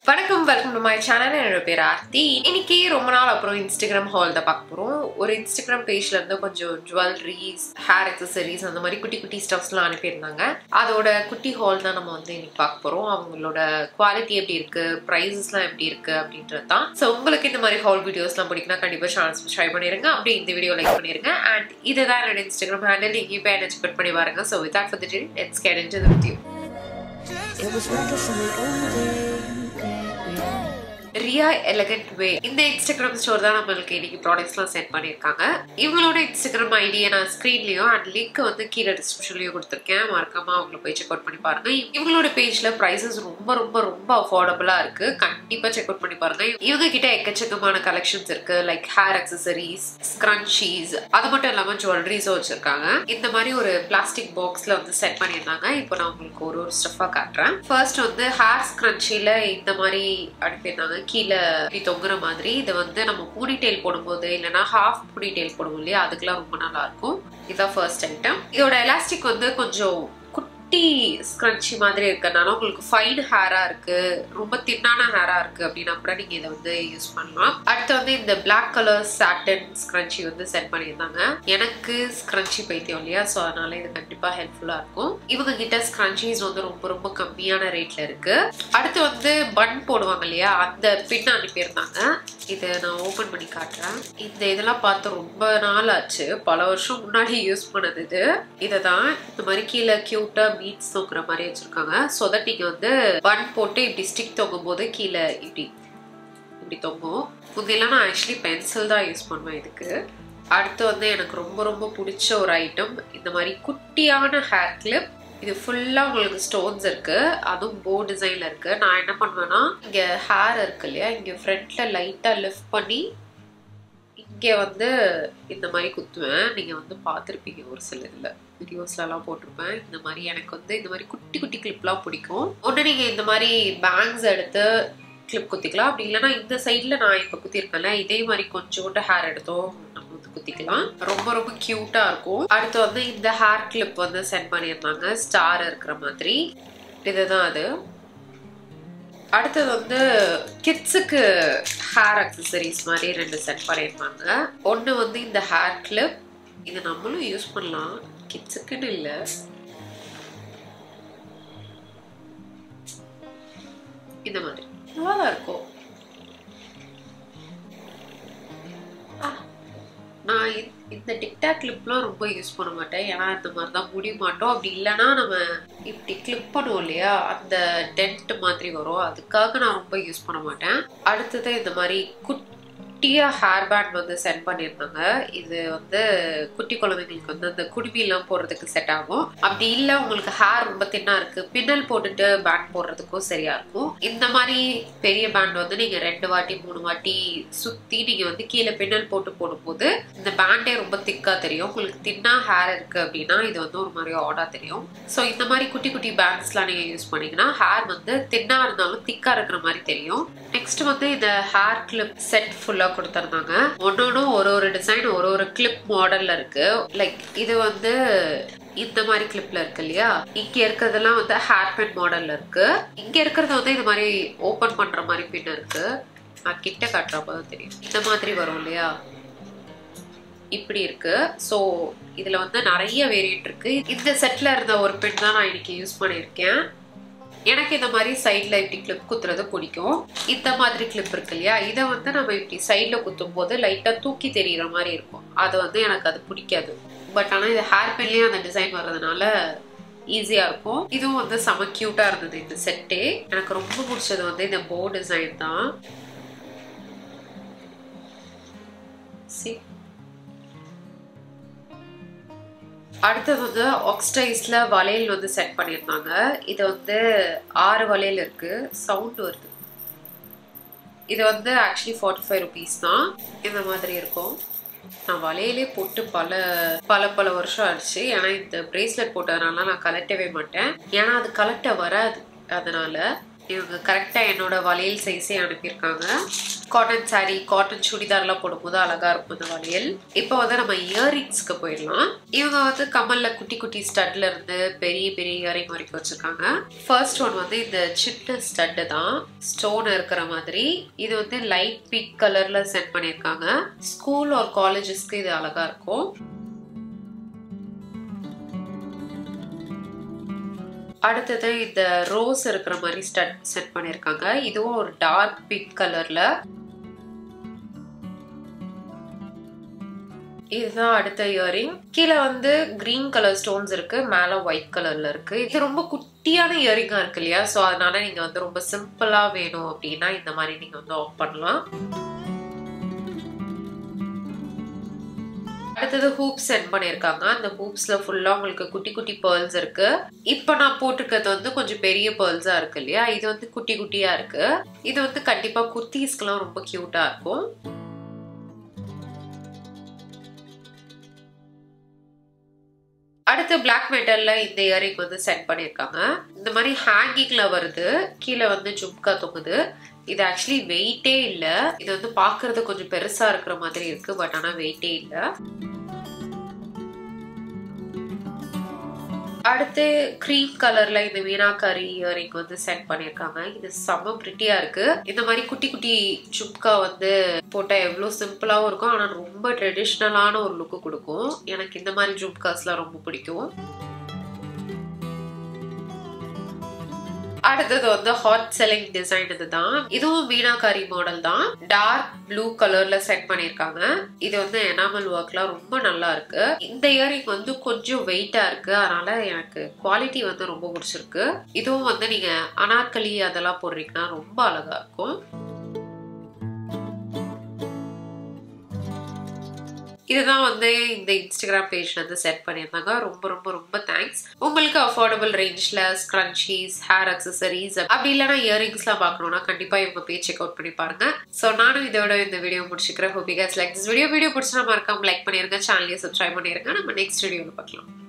வணக்கம் welcome to my channel. என்னோட பேர் ஆர்த்தி. இன்னைக்கு ரொம்ப நாள் அப்புறம் இன்ஸ்டாகிராம் ஹால் தான் பார்க்க போகிறோம். ஒரு இன்ஸ்டாகிராம் பேஜ்ல இருந்து கொஞ்சம் ஜுவல்லரிஸ், ஹேர் அக்சசரிஸ் அந்த மாதிரி குட்டி குட்டி ஸ்டப்ஸ்லாம் அனுப்பியிருந்தாங்க. அதோட குட்டி ஹால் தான் நம்ம வந்து இன்னைக்கு பார்க்க போகிறோம். அவங்களோட குவாலிட்டி எப்படி இருக்கு, ப்ரைஸஸ்லாம் எப்படி இருக்கு அப்படின்றது தான். ஸோ உங்களுக்கு இந்த மாதிரி ஹால் வீடியோஸ்லாம் பிடிக்குன்னா கண்டிப்பாக சேனல் சப்ஸ்கிரைப் பண்ணிருங்க. அப்படியே இந்த வீடியோ லைக் பண்ணிருங்க. அண்ட் இதுதான் என்னோட இன்ஸ்டாகிராம் ஹேண்டில். நீங்கள் இப்போ என்ன செக் பண்ணி பாருங்க. So without further ado, let's get into the video. It was reckless in the old days. Really elegant way இந்த இன்ஸ்டாகிராம் ஸ்டோர் தான் நம்மளுக்கு இன்னைக்கு ப்ராடக்ட்ஸ்லாம் சென்ட் பண்ணியிருக்காங்க. இவங்களோட இன்ஸ்டாகிராம் ஐடியை நான் ஸ்க்ரீன்லயும் அண்ட் லிங்க் வந்து கீழே டிஸ்கிரிப்ஷன்லயும் கொடுத்துருக்கேன். மறக்காம அவங்களை போய் செக் அவுட் பண்ணி பாருங்க. இவங்களோட பேஜ்ல ப்ரைஸஸ் ரொம்ப ரொம்ப ரொம்ப அஃபோர்டபுளா இருக்கு. கண்டிப்பா செக் அவுட் பண்ணி பாருங்க. இவங்க கிட்ட எக்கச்சக்கமான கலெக்ஷன்ஸ் இருக்கு. லைக் ஹேர் அக்சசரிஸ், ஸ்க்ரன்ச்சீஸ், அது மட்டும் இல்லாம ஜுவல்லரிஸும் வச்சிருக்காங்க. இந்த மாதிரி ஒரு பிளாஸ்டிக் பாக்ஸ்ல வந்து செட் பண்ணியிருந்தாங்க. இப்போ நான் உங்களுக்கு ஒரு ஒரு ஸ்டெஃபா காட்டுறேன். ஃபர்ஸ்ட் வந்து ஹேர் ஸ்க்ரன்ச்சில இந்த மாதிரி அனுப்பியிருந்தாங்க. கீழே இப்படி தொங்குற மாதிரி. இதை வந்து நம்ம பூனிடெயில் போடும்போது இல்லைன்னா ஹாஃப் பூனிடெயில் போடுவோம் இல்லையா, அதுக்கெல்லாம் ரொம்ப நல்லா இருக்கும். இதுதான் ஃபர்ஸ்ட் ஐட்டம். இதோட எலாஸ்டிக் வந்து கொஞ்சம் குட்டி ஸ்க்ரன்ச்சி மாதிரி இருக்கனால உங்களுக்கு ஃபைன் ஹேரா இருக்கு, ரொம்ப தின்னான ஹேரா இருக்கு அப்படின்னா கூட நீங்க இதை வந்து யூஸ் பண்ணலாம். அடுத்து வந்து இந்த பிளாக் கலர் சாட்டன் ஸ்க்ரன்ச்சி வந்து சென்ட் பண்ணியிருந்தாங்க. எனக்கு ஸ்க்ரன்ச்சி பைத்தியம் இல்லையா, ஸோ அதனால இது கண்டிப்பா ஹெல்ப்ஃபுல்லா இருக்கும். இவங்க கிட்ட ஸ்க்ரன்ச்சீஸ் வந்து ரொம்ப ரொம்ப கம்மியான ரேட்ல இருக்கு. அடுத்து வந்து பன் போடுவாங்க இல்லையா, அந்த பின் அனுப்பியிருந்தாங்க. இதை நான் ஓபன் பண்ணி காட்டுறேன். இந்த இதெல்லாம் பார்த்து ரொம்ப நாள் ஆச்சு, பல வருஷம் முன்னாடி யூஸ் பண்ணது இது. இதை தான் இந்த மாதிரி கீழே கியூட்டா பீட்ஸ் தொங்குற மாதிரி வச்சிருக்காங்க. ஸோ தட் நீங்க வந்து பன் போட்டு இப்படி ஸ்டிக் தொங்கும் போது கீழே இப்படி தொங்கும். முன்னெல்லாம் நான் ஆக்சுவலி பென்சில் தான் யூஸ் பண்ணுவேன் இதுக்கு. அடுத்து வந்து எனக்கு ரொம்ப ரொம்ப பிடிச்ச ஒரு ஐட்டம் இந்த மாதிரி குட்டியான ஹேர் கிளிப். இது ஃபுல்லா உங்களுக்கு ஸ்டோன்ஸ் இருக்கு, அதுவும் போ டிசைன்ல இருக்கு. நான் என்ன பண்ணுவேன்னா, இங்க ஹேர் இருக்கு இல்லையா, இங்க ஃப்ரண்ட்ல லைட்டா லிஃப்ட் பண்ணி இங்கே வந்து இந்த மாதிரி குத்துவேன். நீங்க வந்து பார்த்துருப்பீங்க ஒரு சில இதுல வீடியோஸ்லாம் போட்டிருப்பேன். இந்த மாதிரி எனக்கு வந்து இந்த மாதிரி குட்டி குட்டி கிளிப்லாம் பிடிக்கும். ஒன்று நீங்க இந்த மாதிரி பேங்க்ஸ் எடுத்து கிளிப் குத்திக்கலாம். அப்படி இல்லைன்னா இந்த சைட்ல நான் இப்போ குத்திருக்கேன்ல, இதே மாதிரி கொஞ்சோண்டு ஹேர் எடுத்தோம் நம்ம வந்து குத்திக்கலாம். ரொம்ப ரொம்ப கியூட்டா இருக்கும். அடுத்து வந்து இந்த ஹேர் கிளிப் வந்து சென்ட் பண்ணியிருந்தாங்க, ஸ்டார் இருக்கிற மாதிரி. இதுதான் அது. அடுத்தது வந்து கிட்ஸுக்கு ஹேர் அக்சசரிஸ் மாதிரி 2 செட் பண்ணியிருப்பாங்க. ஒன்று வந்து இந்த ஹேர் கிளிப், இது நம்மளும் யூஸ் பண்ணலாம், கிட்ஸுக்குன்னு இல்லை. இந்த மாதிரி நல்லா இருக்கும். நான் இந்த டிக்டாக் கிளிப்லாம் ரொம்ப யூஸ் பண்ண மாட்டேன், ஏன்னா இந்த மாதிரி தான் முடிய மாட்டோம். அப்படி இல்லைன்னா நம்ம இப்படி கிளிப் பண்ணுவோம் இல்லையா, அந்த டென்ட் மாதிரி வரும், அதுக்காக நான் ரொம்ப யூஸ் பண்ண மாட்டேன். அடுத்தது இந்த மாதிரி குட்டியா ஹேர் பேண்ட் வந்து சென்ட் பண்ணியிருந்தாங்க. இது வந்து குட்டி குழந்தைங்களுக்கு வந்து அந்த குடுமியெல்லாம் போடுறதுக்கு செட் ஆகும். அப்படி இல்லை உங்களுக்கு ஹேர் ரொம்ப தின்னா இருக்கு, பின்னல் போட்டுட்டு பேண்ட் போடுறதுக்கும் சரியா இருக்கும். இந்த மாதிரி பெரிய பேண்ட் வந்து நீங்க 2 வாட்டி 3 வாட்டி சுத்தி நீங்க வந்து கீழே பின்னல் போட்டு போடும்போது இந்த பேண்டே ரொம்ப திக்கா தெரியும். உங்களுக்கு தின்னா ஹேர் இருக்கு அப்படின்னா இது வந்து ஒரு மாதிரி ஆடா தெரியும். ஸோ இந்த மாதிரி குட்டி குட்டி பேண்ட்ஸ்லாம் நீங்க யூஸ் பண்ணீங்கன்னா ஹேர் வந்து தின்னா இருந்தாலும் திக்கா இருக்கிற மாதிரி தெரியும். நெக்ஸ்ட் வந்து இந்த ஹேர் கிளிப் செட் ஃபுல்லா கொடுத்திருந்தாங்க. ஒன்னொன்னும் ஒரு டிசைன் ஒரு கிளிப் மாடல்ல இருக்கு. லைக் இது வந்து இந்த மாதிரி கிளிப்ல இருக்கு இல்லையா, இங்க இருக்கிறதெல்லாம் வந்து ஹேர் பின் மாடல்ல இருக்கு. இங்க இருக்கிறது வந்து இந்த மாதிரி ஓபன் பண்ற மாதிரி பின் இருக்கு. நான் கிட்ட காட்டுறப்பதான் தெரியும். இந்த மாதிரி வரும் இல்லையா, இப்படி இருக்கு. ஸோ இதுல வந்து நிறைய வேரியன்ட் இருக்கு. இந்த செட்ல இருந்த ஒரு பின் தான் நான் இன்னைக்கு யூஸ் பண்ணியிருக்கேன். எனக்கு இந்த மாதிரி சைட்ல இப்படி கிளிப் குத்துறது பிடிக்கும். இந்த மாதிரி கிளிப் இருக்கு இல்லையா, இதை வந்து நம்ம இப்படி சைட்ல குத்தும் போது லைட்டா தூக்கி தெரியுற மாதிரி இருக்கும். அது வந்து எனக்கு அது பிடிக்காது. பட் ஆனா இது ஹேர் பின்லயும் அந்த டிசைன் வர்றதுனால ஈஸியா இருக்கும். இதுவும் வந்து செம கியூட்டா இருந்தது இந்த செட்டே. எனக்கு ரொம்ப பிடிச்சது வந்து இந்த போ டிசைன் தான். அடுத்தது வந்து ஆக்ஸ்டைஸ்ல வளையல் வந்து செட் பண்ணியிருந்தாங்க. இது வந்து 6 வளையல் இருக்கு. சவுண்ட் வருது. இது வந்து ஆக்சுவலி 45 rupees தான். இந்த மாதிரி இருக்கும். நான் வளையலே போட்டு பல வருஷம் ஆயிடுச்சு. ஏன்னா இந்த பிரேஸ்லெட் போட்டதுனால நான் கலட்டவே மாட்டேன், ஏன்னா அது கலட்ட வராது. அதனால இவங்க கரெக்டா என்னோட வளையல் சைஸே அனுப்பியிருக்காங்க. காட்டன் சாரி காட்டன் சுடிதார்லாம் போடும்போது அழகா இருக்கும் இந்த வளையல். இப்போ வந்து நம்ம இயரிங்ஸ்க்கு போயிடலாம். இவங்க வந்து கமல்ல குட்டி குட்டி ஸ்டட்ல இருந்து பெரிய பெரிய இயரிங் வரைக்கும் வச்சிருக்காங்க. ஃபர்ஸ்ட் ஒன் வந்து இந்த சின்ன ஸ்டட் தான், ஸ்டோன் இருக்கிற மாதிரி. இது வந்து லைட் பிங்க் கலர்ல செட் பண்ணிருக்காங்க. ஸ்கூல் ஒரு காலேஜஸ்க்கு இது அழகா இருக்கும். அடுத்தது இந்த ரோஸ் இருக்கிற மாதிரி ஸ்டட் செட் பண்ணிருக்காங்க. இதுவும் ஒரு டார்க் பிங்க் கலர்ல. இதுதான் அடுத்த இயரிங். கீழே வந்து கிரீன் கலர் ஸ்டோன்ஸ் இருக்கு, மேல ஒயிட் கலர்ல இருக்கு. இது ரொம்ப குட்டியான இயரிங்கா இருக்கு இல்லையா, சோ அதனால நீங்க வந்து ரொம்ப சிம்பிளா வேணும் அப்படின்னா இந்த மாதிரி நீங்க வந்து ஆஃப் பண்ணலாம். அடுத்தது ஹூப்ஸ் செட் பண்ணிருக்காங்க. அந்த ஹூப்ஸ்ல ஃபுல்லா உங்களுக்கு குட்டி குட்டி பேர்ல்ஸ் இருக்கு. இப்போ நான் போட்டிருக்கிறது வந்து கொஞ்சம் பெரிய பேர்ல்ஸா இருக்கு இல்லையா, இது வந்து குட்டி குட்டியா இருக்கு. இது வந்து கண்டிப்பா குர்த்திஸ்க்குலாம் ரொம்ப கியூட்டா இருக்கும். அடுத்து பிளாக் மெட்டல்ல இந்த இயரிங் வந்து செட் பண்ணிருக்காங்க. இந்த மாதிரி ஹேங்கிங்ல வருது, கீழே வந்து ஜும்கா தொங்குது. இது ஆக்சுவலி வெயிட்டே இல்ல. இது வந்து பாக்குறது கொஞ்சம் பெருசா இருக்கிற மாதிரி இருக்கு, பட் ஆனா வெயிட்டே இல்ல. அடுத்து கிரீம் கலர்ல இந்த மீனாக்காரி இயரிங் வந்து செட் பண்ணிருக்காங்க. இது செம்ம பிரிட்டியா இருக்கு. இந்த மாதிரி குட்டி குட்டி ஜும்கா வந்து போட்டா எவ்வளவு சிம்பிளாவும் இருக்கும், ஆனா ரொம்ப ட்ரெடிஷ்னலான ஒரு லுக்கு கொடுக்கும். எனக்கு இந்த மாதிரி ஜும்காஸ்லாம் ரொம்ப பிடிக்கும். அடுத்தது வந்து ஹாட் செல்லிங் டிசைன். இதுதான், இதுவும் மீனாக்காரி மாடல் தான். டார்க் ப்ளூ கலர்ல செட் பண்ணிருக்காங்க. இது வந்து எனாமல் ஒர்க்லாம் ரொம்ப நல்லா இருக்கு. இந்த இயரிங் வந்து கொஞ்சம் வெயிட்டா இருக்கு, அதனால எனக்கு குவாலிட்டி வந்து ரொம்ப பிடிச்சிருக்கு. இதுவும் வந்து நீங்க அனார்கலி அதெல்லாம் போடுறீங்கன்னா ரொம்ப அழகா இருக்கும். இதுதான் வந்து இந்த இன்ஸ்டாகிராம் பேஜ்ல வந்து செட் பண்ணியிருந்தாங்க. ரொம்ப ரொம்ப ரொம்ப தேங்க்ஸ். உங்களுக்கு அஃபோர்டபுள் ரேஞ்ச்ல ஸ்க்ரன்ச்சீஸ், ஹேர் அக்சசரிஸ் அப்படி இல்லைன்னா இயரிங்ஸ்லாம் பார்க்கணும்னா கண்டிப்பா இவங்க பேஜ் செக் அவுட் பண்ணி பாருங்க. ஸோ நானும் இதோட இந்த வீடியோ முடிச்சுக்கிறேன். Hope you guys like this video. Video பிடிச்சா மறக்காம லைக் பண்ணிருங்க, சேனலையும் சப்ஸ்கிரைப் பண்ணிருங்க. நம்ம நெக்ஸ்ட் வீடியோவில் பார்க்கலாம்.